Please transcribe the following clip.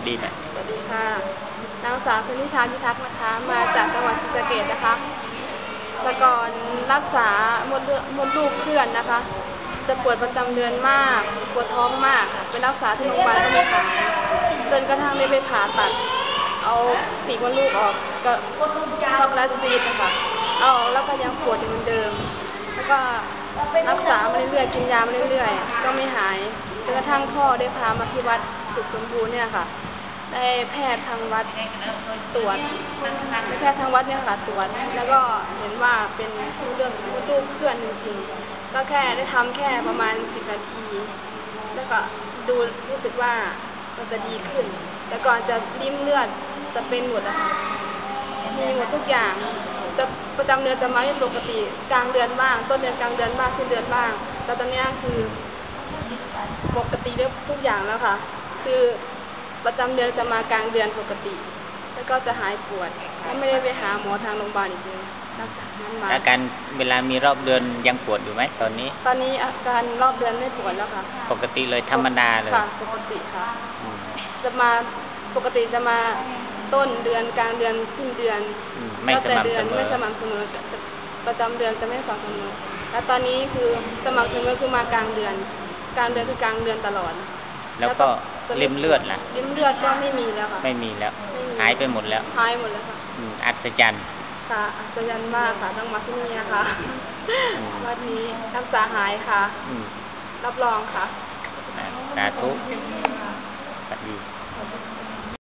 ดีไหมสวัสดีค่ะนางสาวชนิชาพิทักษ์นะคะมาจากจังหวัดศรีสะเกษนะคะแต่ก่อนรักษามดลูกเคลื่อนนะคะจะปวดประจำเดือนมากปวดท้องมากค่ะไปรักษาที่โรงพยาบาลก็ไม่หายจนกระทั่งได้ไปผ่าตัดเอาปีกมดลูกออกก็ช็อกโกแลตซีดนะคะเอาแล้วก็ยังปวดอยู่เหมือนเดิมแล้วก็รักษามาเรื่อยๆกินยามาเรื่อยๆก็ไม่หายจนกระทั่งพ่อได้พามาที่วัดสุขสมบูรณ์เนี่ยค่ะได้แพทย์ทางวัดตรวจได้แพทย์ทางวัดเนี่ยค่ะตรวจแล้วก็เห็นว่าเป็นเรื่องมดลูกเคลื่อนจริงๆก็แค่ได้ทำแค่ประมาณ10 นาทีแล้วก็ดูรู้สึกว่ามันจะดีขึ้นแต่ก่อนจะริ่มเลือดจะเป็นหมดอะค่ะมีหมดทุกอย่างจะประจำเดือนจะมาไม่ปกติกลางเดือนบ้างต้นเดือนกลางเดือนบ้างสิ้นเดือนบ้างแต่ตอนนี้คือปกติได้ทุกอย่างแล้วค่ะคือประจำเดือนจะมากลางเดือนปกติแล้วก็จะหายปวดแล้วไม่ได้ไปหาหมอทางโรงพยาบาลอีกเลยรักษานั้นมาอาการเวลามีรอบเดือนยังปวดอยู่ไหมตอนนี้อาการรอบเดือนไม่ปวดแล้วค่ะปกติเลยธรรมดาเลยค่ะปกติค่ะจะมาปกติจะมาต้นเดือนกลางเดือนสิ้นเดือนไม่สม่ำเสมอไม่สม่ำเสมอประจำเดือนจะไม่สม่ำเสมอแล้วตอนนี้คือสม่ำเสมอคือมากลางเดือนคือกลางเดือนตลอดแล้วก็ริ่มเลือดล่ะริ่มเลือดก็ไม่มีแล้วค่ะไม่มีแล้วหายไปหมดแล้วหายหมดแล้วค่ะอัศจรรย์ค่ะอัศจรรย์มากค่ะต้องมาที่นี่นะคะวันนี้รักษาหายค่ะรับรองค่ะสาธุสวัสดี